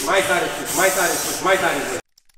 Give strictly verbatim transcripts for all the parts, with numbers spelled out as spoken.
Mai tare sus, mai tare sus, mai tare sus.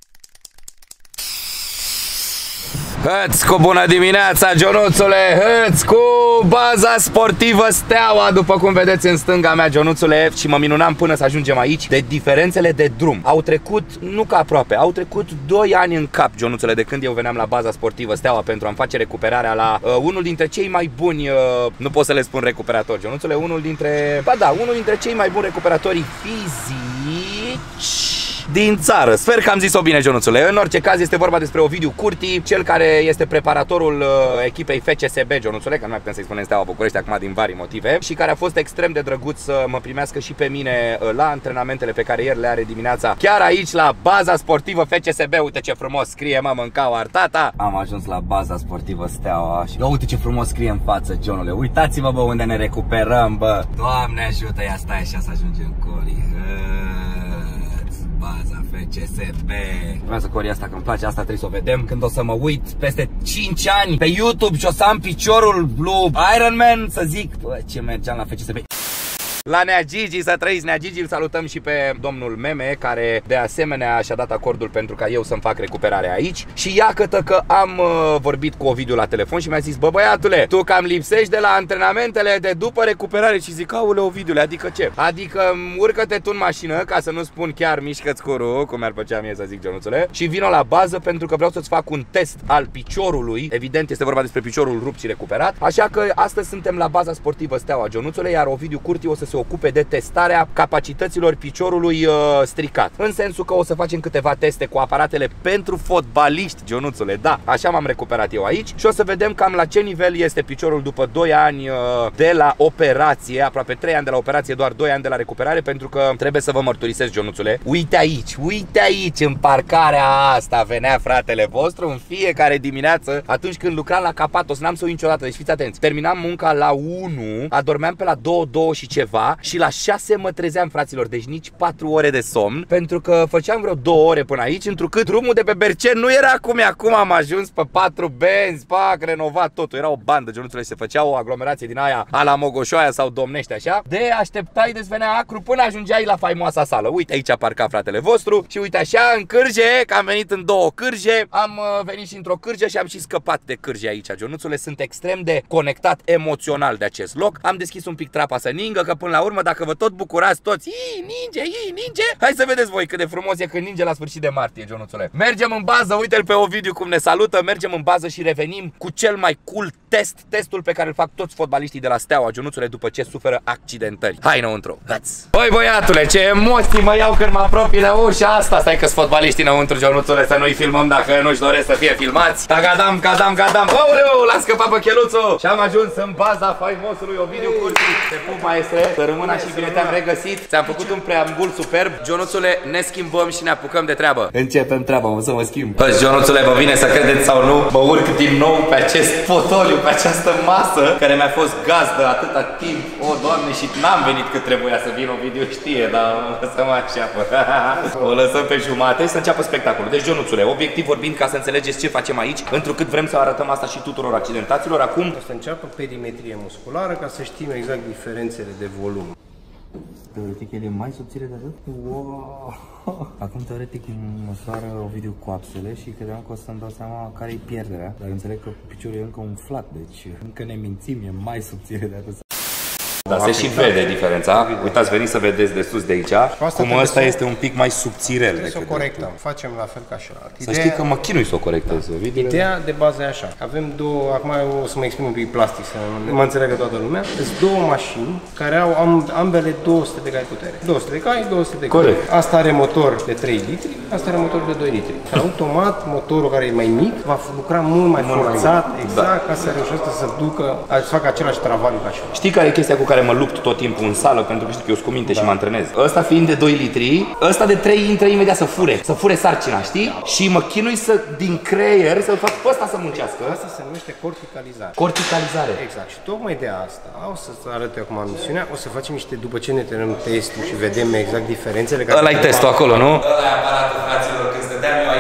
Hăți cu bună dimineața, Ionuțule! Hăți cu baza sportivă Steaua, după cum vedeți în stânga mea, Ionuțule, și mă minunam până să ajungem aici de diferențele de drum. Au trecut, nu ca aproape, au trecut doi ani în cap, Ionuțule, de când eu veneam la baza sportivă Steaua pentru a-mi face recuperarea la uh, unul dintre cei mai buni, uh, nu pot să le spun recuperatori, Ionuțule, unul dintre, ba da, unul dintre cei mai buni recuperatori fizici din țară. Sper că am zis-o bine, Ionuțule. În orice caz este vorba despre Ovidiu Curti, cel care este preparatorul uh, echipei F C S B, Ionuțule, că nu mai putem să-i spunem Steaua București acum din vari motive, și care a fost extrem de drăguț să mă primească și pe mine uh, la antrenamentele pe care el le are dimineața, chiar aici la baza sportivă F C S B. Uite ce frumos scrie, mă, mâncau artata. Am ajuns la baza sportivă Steaua și uite ce frumos scrie în față, Ionule. Uitați-vă, bă, unde ne recuperăm, bă. Doamne ajută, ia stai așa să ajungem coli. Baza F C S B. Vreau să cori asta, că îmi place, asta trebuie să o vedem când o să mă uit peste cinci ani pe YouTube și o să am piciorul lui Iron Man să zic, bă, ce mergeam la F C S B. La Nea Gigi, să trăiți Nea Gigi, îl salutăm și pe domnul Meme, care de asemenea și-a dat acordul pentru ca eu să-mi fac recuperarea aici. Și iată că am uh, vorbit cu Ovidiu la telefon și mi-a zis, bă băiatule, tu cam lipsești de la antrenamentele de după recuperare. Și zic, aule Ovidiule, adică ce? Adică urcă-te tu în mașină, ca să nu spun chiar mișcă-ți curul, cum mi-ar plăcea mie să zic, Ionuțule, și vino la bază pentru că vreau să-ți fac un test al piciorului. Evident, este vorba despre piciorul rupt și recuperat. Așa că astăzi suntem la baza sportivă Steaua, Ionuțule, iar Ovidiu Curti o să se ocupe de testarea capacităților piciorului uh, stricat. În sensul că o să facem câteva teste cu aparatele pentru fotbaliști, Ionuțule. Da, așa m-am recuperat eu aici și o să vedem cam la ce nivel este piciorul după doi ani uh, de la operație, aproape trei ani de la operație, doar doi ani de la recuperare, pentru că trebuie să vă mărturisesc, Ionuțule. Uite aici, uite aici, în parcarea asta venea fratele vostru în fiecare dimineață, atunci când lucram la Capatos, n-am să uit niciodată, deci fiți atenți. Terminam munca la unu, adormeam pe la două, două și ceva și la șase mă trezeam, fraților, deci nici patru ore de somn, pentru că făceam vreo două ore până aici, întrucât drumul de pe Berceni nu era cum e acum. Am ajuns pe patru benzi, pac, renovat totul, era o bandă, Ionuțule, și se făcea o aglomerație din aia a la Mogoșoaia sau Domnești așa, de așteptai, desvenea acru până ajungeai la faimoasa sală. Uite aici a parcat fratele vostru și uite așa, în cârje, că am venit în două cârje, am venit și într-o cârjă și am și scăpat de cârje aici, Ionuțule. Sunt extrem de conectat emoțional de acest loc. Am deschis un pic trapa să ningă, că până la urmă, dacă vă tot bucurați toți, ii, ninge, ii, ninge, hai să vedeți voi cât de frumos e când ninge la sfârșit de martie, Ionuțule. Mergem în bază, uite-l pe Ovidiu cum ne salută, mergem în bază și revenim cu cel mai cool test, testul pe care îl fac toți fotbaliștii de la Steaua, Ionuțule, după ce suferă accidentări. Hai înăuntru, hăți! Băi băiatule, ce emoții mă iau când mă apropii de ușa asta. Stai că-s fotbaliștii înăuntru, Ionuțule, să nu-i filmăm dacă nu-și doresc să fie filmați. Tagadam, gadam, gadam, aoleu, l-am scăpat pe cheluțul și am ajuns în baza faimosului Ovidiu Curti. Te pup, maestre, să rămână și bine te-am regăsit. Ți-am făcut un preambul superb. Ionuțule, ne schimbăm și ne apucăm de treabă. Începem treaba, o să mă schimb. Bă, Ionuțule, vă vine să credeți sau nu, mă urc din nou pe acest fotoliu, pe această masă care mi-a fost gazdă atâta timp. O, Doamne, și n-am venit cât trebuia să vin, Ovidiu știe, dar o să mă așeapă. O lăsăm pe jumate și să înceapă spectacolul. Deci, Ionuțule, obiectiv vorbind, ca să înțelegeți ce facem aici, întrucât vrem să arătăm asta și tuturor accidentaților, acum o să înceapă perimetrie musculară ca să știm exact diferențele de volum. Teoretic el e mai subțire de atât? Wow! Acum teoretic măsoară Ovidiu coapsele și credeam că o să-mi dau seama care-i pierderea, dar înțeleg că piciorul e încă umflat, deci încă ne mințim, e mai subțire de atât. Dar se și vede diferența. Uitați, veniți să vedeți de sus de aici cum ăsta este un pic mai subțirel. Trebuie să o corectăm. Facem la fel ca și la Să știi că mă chinui să o corectez. Ideea de bază e așa. Avem două, acum o să mă exprim un pic plastic să mă înțeleagă toată lumea. Sunt două mașini care au ambele două sute de cai putere. două sute de cai, două sute de cai. Corect. Asta are motor de trei litri, asta are motor de doi litri. Automat, motorul care e mai mic va lucra mult mai forțat, exact, ca să reușească să ducă, să facă același travaliu ca și ăla. Știi care e chestia cu care mă lupt tot timpul în sală, pentru că știu că eu sunt cu minte, da, și mă antrenez. Ăsta fiind de doi litri, ăsta de trei intră imediat să fure, să fure sarcina, știi? Și mă chinui să, din creier, să-l fac pe ăsta să muncească. Asta se numește corticalizare. Corticalizare. Exact. Și tocmai de asta, o să arăt eu acum misiunea, o să facem niște, după ce ne terminăm testul și vedem exact diferențele. Ăla-i testul acolo, nu? Ăla e aparatul, fraților, când stăteam eu aici și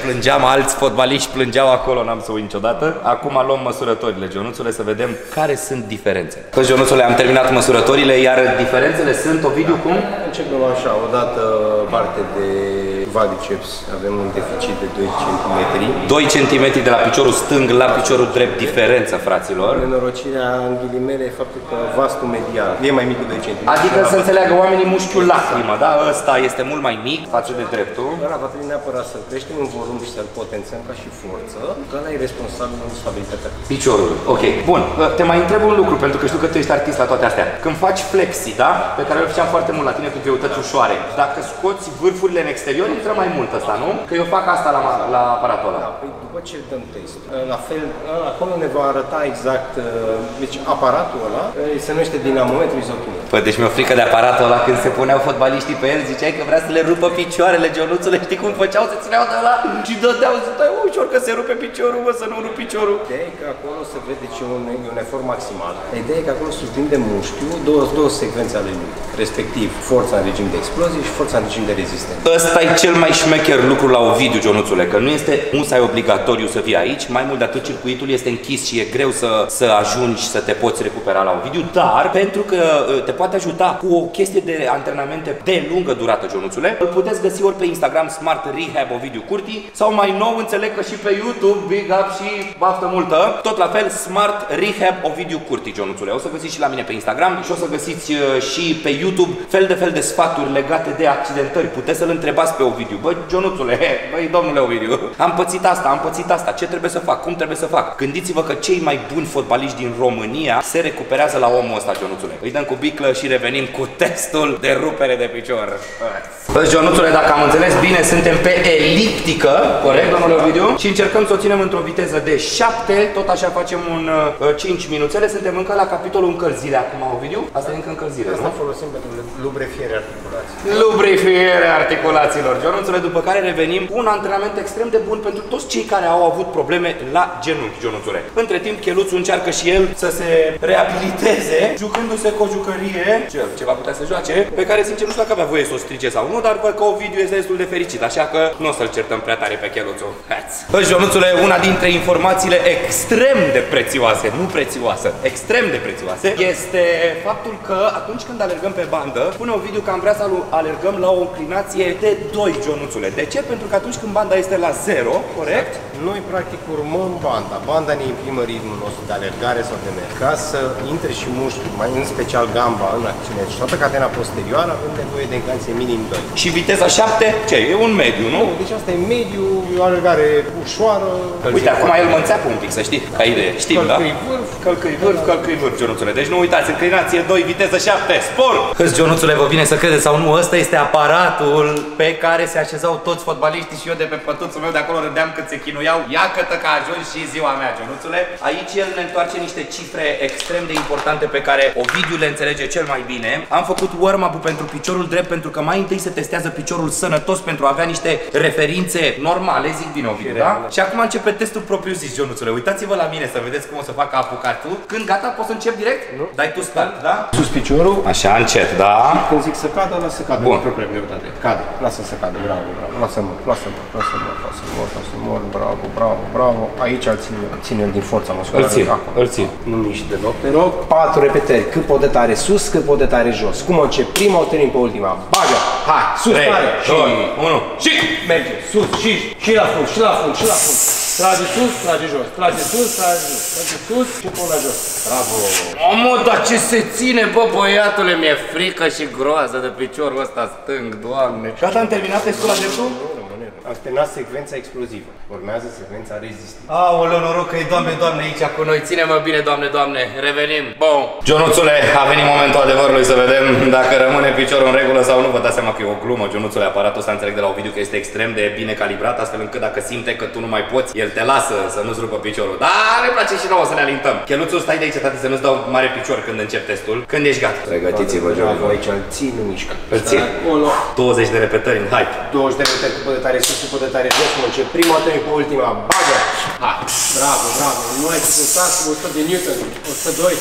plângeam, alți fotbaliști plângeau acolo, n-am să uit niciodată. Acum luăm măsurătorile, Ionuțule, să vedem care sunt diferențele. Păi, Ionuțule, am terminat măsurătorile, iar diferențele sunt, Ovidiu, cum? Începem așa, odată parte de quadriceps, avem un deficit de doi centimetri. doi centimetri de la piciorul stâng la piciorul drept, diferență, fraților. Nenorocirea, în ghilimele, e faptul că vastul medial e mai mic cu doi centimetri. Adică să înțeleagă oamenii mușchiul lacrimă, da? Ăsta este mult mai mic față de dreptul. Ăla va trebui neapărat să-l creștem în volum și să-l potențăm ca și forță, că ăla e responsabil în stabilitatea piciorului. Ok, bun. Te mai întreb un lucru, pentru că știu că tu ești artist la toate astea. Când faci flexi, da? Pe care îl făceam foarte mult la tine cu greutăți ușoare. Dacă scoți vârfurile în exterior, intră mai mult ăsta, nu? Că eu fac asta la, la aparatul ăla. Da, păi după ce dăm test, la fel, acolo ne va arăta exact, deci aparatul ăla se numește dinamometru izochimic. Păi, deci mi-e frică de aparatul ăla când se puneau fotbaliștii pe el, ziceai că vrea să le rupă picioarele, Ionuțule, știi cum făceau? Se țineau de ăla și dădeau, ziceai, ușor că se rupe piciorul, mă, să nu rup piciorul. Ideea e că acolo se vede ce un, un efort maximal. Ideea e că acolo surprinde mușchiul două, două secvențe ale lui, respectiv forța în regim de explozie și forța în regim de rezistență. Ăsta e cel mai șmecher lucru la Ovidiu, Ionuțule, că nu este musai obligatoriu să fii aici, mai mult de atât circuitul este închis și e greu să, să ajungi să te poți recupera la Ovidiu, dar pentru că te poate ajuta cu o chestie de antrenamente de lungă durată, Ionuțule, îl puteți găsi ori pe Instagram Smart Rehab Ovidiu Curti sau mai nou înțeleg că și pe YouTube, big up și baftă multă, tot la fel Smart Rehab Ovidiu Curti, Ionuțule. O să găsiți și la mine pe Instagram și o să găsiți și pe YouTube fel de fel de sfaturi legate de accidentări. Puteți să-l întrebați pe Ovidiu. Băi, Ionuțule, băi, domnule Ovidiu, am pățit asta, am pățit asta, ce trebuie să fac, cum trebuie să fac? Gândiți-vă că cei mai buni fotbaliști din România se recuperează la omul ăsta, Ionuțule. Îi dăm cu biclă și revenim cu testul de rupere de picior. Băi, Ionuțule, dacă am înțeles bine, suntem pe eliptică, corect, domnule Ovidiu? Și încercăm să o ținem într-o viteză de șapte, tot așa facem un uh, cinci minuțele, suntem încă la capitolul încălzire acum, Ovidiu? Asta e încă încălzire, Asta nu? folosim pentru lubrifiere articulații. Lubrifiere articulațiilor, Ionuțule, după care revenim cu un antrenament extrem de bun pentru toți cei care au avut probleme la genunchi, Ionuțule. Între timp, Cheluțu încearcă și el să se reabiliteze, jucându-se cu o jucărie, ce, ce va putea să joace, pe care, sincer, nu știu dacă avea voie să o strice sau nu, dar văd că Ovidiu este destul de fericit, așa că nu o să-l certăm prea tare pe Cheluțu. Păi, Ionuțule, una dintre informațiile extrem de prețioase, nu prețioasă, extrem de prețioase, este faptul că atunci când alergăm pe bandă, spune Ovidiu că am vrea să alergăm la o inclinație de doi, Ionuțule. De ce? Pentru că atunci când banda este la zero, corect? Noi, practic, urmăm banda. Banda ne imprimă ritmul nostru de alergare sau de merg. Ca să intre și mușchiul, mai în special gamba, în acțiune și toată catena posterioară, avem nevoie de inclinație minim doi. Și viteza șapte? Ce? E un mediu, nu? Nu, deci asta e mediu, o alergare ușoară. Uite, acum el mă înțeapă un pic, să știi, ca idee. Știm, da? Călcâi vârf, călcâi vârf, călcâi vârf, Ionuțule. Deci nu uitați, inclinație doi, viteză șapte, spor! Hâți, Ionuțule, vă vine să credeți sau nu, ăsta este aparatul pe care se așezau toți fotbaliștii și eu de pe pătuțul meu de acolo râdeam cât se chinuiau. Iată că a ajuns și ziua mea, Ionuțule. Aici el ne întoarce niște cifre extrem de importante pe care Ovidiu le înțelege cel mai bine. Am făcut warm-up-ul pentru piciorul drept pentru că mai întâi se testează piciorul sănătos pentru a avea niște referințe normale, zic bine, Ovidiu, da? Și acum începe testul propriu zis, Ionuțule. Uitați-vă la mine să vedeți cum o să fac apucatul. Când gata, poți să încep direct? Nu. Dai tu start, da? Sus piciorul. Așa, încet, da? Când zic să cadă, lasă să cadă. Bun. Cu propria greutate. Cade. Lasă să cadă. Bravo, bravo. Lasă-mă, lasă-mă, lasă-mă, lasă-mă, lasă-mă. Bravo, bravo, bravo. Aici îl ține, ține din forța musculară. Îl țin, îl țin. Nu miști deloc, te rog. Patru repetări. Cât pot de tare sus, cât pot de tare jos. Cum încep prima, o termin pe ultima. Bagă. Hai, sus, tare. doi, unu, și merge. Sus, și, și la fund, și la fund, și la fund. Trage sus, trage jos. Trage sus, trage jos. Trage sus și pun la jos. Bravo. Omă, dar ce se ține, bă, băiatule, mi-e frică și groază de piciorul ăsta stâng, Doamne. Gata, am terminat testul la dreptul? Am terminat secvența explozivă. Urmează secvența rezistivă. Aoleu, noroc că e Doamne, Doamne aici cu noi. Ține-mă bine, Doamne, Doamne. Revenim. Bun. Ionuțule, a venit momentul adevărului să vedem dacă rămâne piciorul în regulă sau nu. Vă dați seama că e o glumă, Ionuțule. Aparatul ăsta înțeleg de la Ovidiu că este extrem de bine calibrat, astfel încât dacă simte că tu nu mai poți, el te lasă să nu-ți rupă piciorul. Dar ne place și nouă să ne alintăm. Cheluțu, stai de aici, tati, să nu-ți dau mare picior când încep testul. Când ești gata. Pregătiți-vă, Bravo, aici îl țin, nu mișcă. Îl țin. douăzeci de repetări în hype. douăzeci de repetări cu de tare sus, cu de tare jos, cum încep prima, termin cu ultima. Bagă! Hai! Bravo, bravo! Nu ai să stați cu o sută de Newton, o sută doi.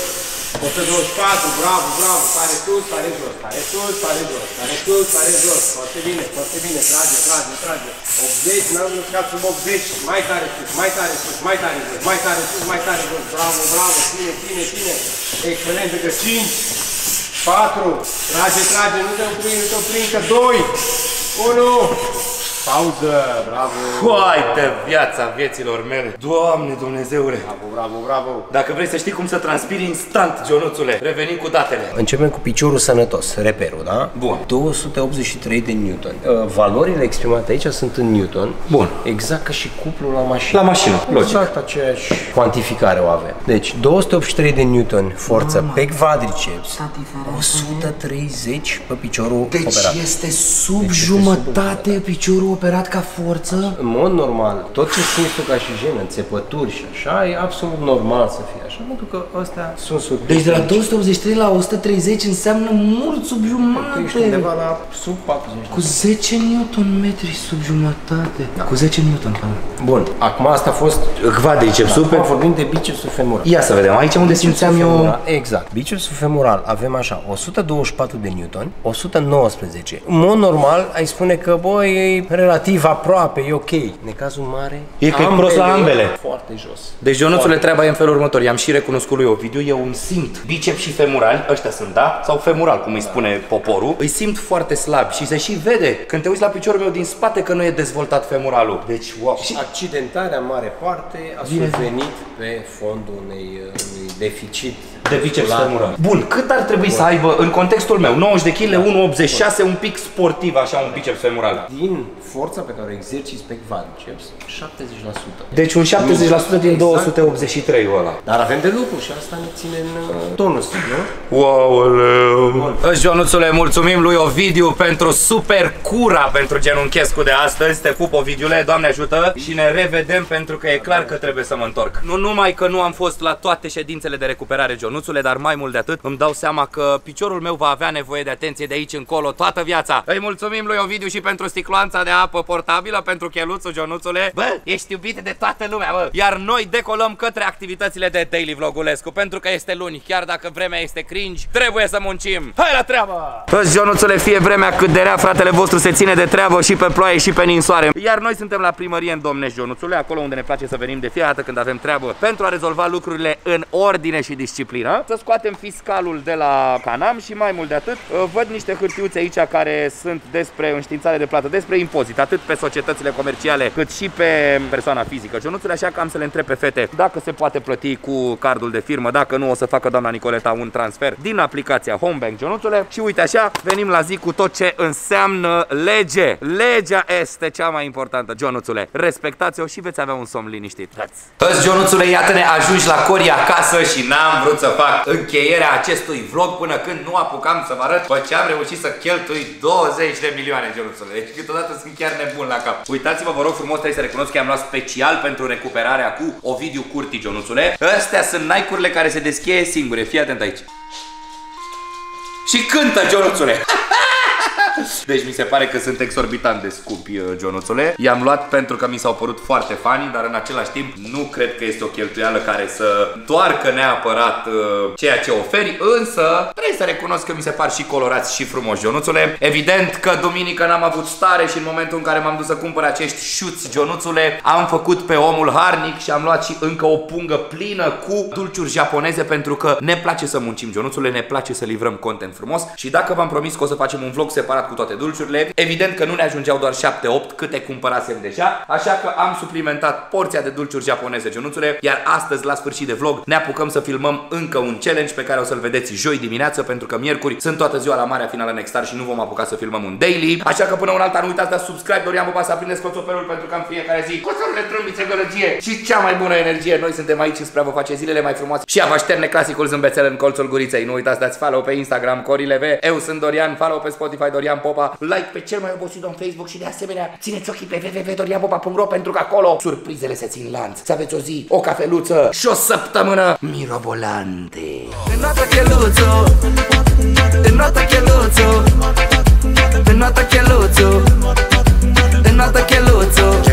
o sută douăzeci și patru, bravo, bravo, tare sus, tare jos, tare sus, tare jos, tare sus, tare jos, foarte bine, foarte bine, trage, trage, trage. optzeci, n-am mișcat sub optzeci, mai tare sus, mai tare sus, mai tare jos, mai tare sus, mai tare jos, bravo, bravo, ține, ține, ține. Excelent, încă cinci, patru, trage, trage, nu te opri, nu te opri, încă doi, unu. Pauză, bravo! Foai de viața vieților mele! Doamne Dumnezeule! Bravo, bravo, bravo! Dacă vrei să știi cum să transpiri instant, Ionuțule, revenim cu datele. Începem cu piciorul sănătos, reperul, da? Bun. două sute optzeci și trei de newton. Valorile exprimate aici sunt în newton. Bun. Exact ca și cuplul la mașină. La mașină, logic. Exact aceeași cuantificare o avem. Deci, două sute optzeci și trei de newton forță Mama. pe quadriceps, o sută treizeci pe piciorul deci operat. Este sub deci jumătate este sub piciorul operat ca forță? În mod normal, tot ce simți tu ca și jenă, țepături și așa, e absolut normal să fie așa, pentru că astea sunt sub. Deci de la două sute optzeci și trei la o sută treizeci înseamnă mult sub jumătate. Ești undeva la sub patruzeci. Cu zece newton metri sub jumătate. Da. Cu zece newton. Bun, acum asta a fost quadricepsul. Acum vorbim de bicepsul femoral. Ia să vedem, aici unde simțeam eu. Exact. Bicepsul femoral avem așa, o sută douăzeci și patru de newton, o sută nouăsprezece. În mod normal, ai spune că, bă, e relativ aproape, e ok. În cazul mare, e că e prost la ambele. Foarte jos. Deci, Ionuțule, treaba e în felul următor. I-am și recunoscut lui Ovidiu, eu îmi simt bicep și femurali, ăștia sunt, da? Sau femural, cum îi spune poporul. Îi simt foarte slab și se și vede când te uiți la piciorul meu din spate că nu e dezvoltat femuralul. Deci, wow. Și accidentarea în mare parte a survenit pe fondul unei, unui deficit de biceps femural. Bun, cât ar trebui Bun. să aibă, în contextul meu, nouăzeci de kilograme, unu virgulă optzeci și șase, un pic sportiv, așa, un biceps femural? Din forța pe care o exerciți pe quadriceps, șaptezi la sută. Deci un șaptezeci la sută din exact. două sute optzeci și trei ăla. Dar avem de lucru și asta ne ține în tonus, nu? Wow, Ionuțule, mulțumim lui Ovidiu pentru super cura pentru genunchescu de astăzi. Te pup, Ovidiule, Doamne ajută și ne revedem pentru că e clar că trebuie să mă întorc. Nu numai că nu am fost la toate ședințele de recuperare, Ionuțule, dar mai mult de atât îmi dau seama că piciorul meu va avea nevoie de atenție de aici încolo toată viața. Îi mulțumim lui Ovidiu și pentru sticloanța de apă portabilă, pentru cheluțul, Ionuțule. Bă, ești iubit de toată lumea, bă. Iar noi decolăm către activitățile de Daily Vlogulescu, pentru că este luni, chiar dacă vremea este cringe, trebuie să muncim. Hai la treabă! Bă, Ionuțule, fie vremea cât de rea, fratele vostru se ține de treabă și pe ploaie și pe ninsoare. Iar noi suntem la primărie în Domnești, Ionuțule, acolo unde ne place să venim de fiecare dată când avem treabă, pentru a rezolva lucrurile în ordine și disciplină. Să scoatem fiscalul de la Canam și mai mult de atât, văd niște hârtiuțe aici care sunt despre înștiințare de plată, despre impozit, atât pe societățile comerciale cât și pe persoana fizică. Ionuțule, așa că am să le întreb pe fete dacă se poate plăti cu cardul de firmă, dacă nu o să facă doamna Nicoleta un transfer din aplicația Homebank, Ionuțule. Și uite așa, venim la zi cu tot ce înseamnă lege. Legea este cea mai importantă, Ionuțule. Respectați-o și veți avea un somn liniștit. Toți, Ionuțule, iată-ne ajungi la Cori acasă și n-am vrut să fac încheierea acestui vlog până când nu apucam să vă arăt pe ce am reușit să cheltui douăzeci de milioane, Ionuțule. Deci câteodată sunt chiar nebun la cap. Uitați-vă, vă rog frumos, trebuie să recunosc că am luat special pentru recuperarea cu Ovidiu Curti, Ionuțule. Astea sunt Nike-urile care se deschie singure. Fii atent aici. Și cântă, Ionuțule. Deci mi se pare că sunt exorbitant de scumpi, Ionuțule. I-am luat pentru că mi s-au părut foarte funny, dar în același timp nu cred că este o cheltuială care să întoarcă neapărat uh, ceea ce oferi. Însă trebuie să recunosc că mi se par și colorați și frumoși, Ionuțule. Evident că duminică n-am avut stare și în momentul în care m-am dus să cumpăr acești șuți, Ionuțule, am făcut pe omul harnic și am luat și încă o pungă plină cu dulciuri japoneze, pentru că ne place să muncim, Ionuțule, ne place să livrăm content frumos. Și dacă v-am promis că o să facem un vlog separat cu toate dulciurile, evident că nu ne ajungeau doar șapte opt câte cumpărasem deja, așa că am suplimentat porția de dulciuri japoneze, Ionuțule, iar astăzi, la sfârșit de vlog, ne apucăm să filmăm încă un challenge pe care o să-l vedeți joi dimineață, pentru că miercuri sunt toată ziua la Marea Finală Nextar și nu vom apuca să filmăm un daily. Așa că până un alta, nu uitați de subscribe, Dorian Popa, să aprindeți cloțopelul, pentru că în fiecare zi coțorile, trâmbițe, gălăgie și cea mai bună energie. Noi suntem aici spre a vă face zilele mai frumoase și a vă așterne clasicul zâmbețel în colțul guriței. Nu uitați, dați follow pe Instagram Corileve. Eu sunt Dorian, follow pe Spotify Dorian Popa, like pe cel mai obosit în Facebook și de asemenea țineți ochii pe w w w punct dorian popa punct ro, pentru că acolo surprizele se țin lanț. Să aveți o zi, o cafeluță și o săptămână mirobolante. Înnoată cheluțu, înnoată cheluțu, înnoată cheluțu, înnoată cheluțu.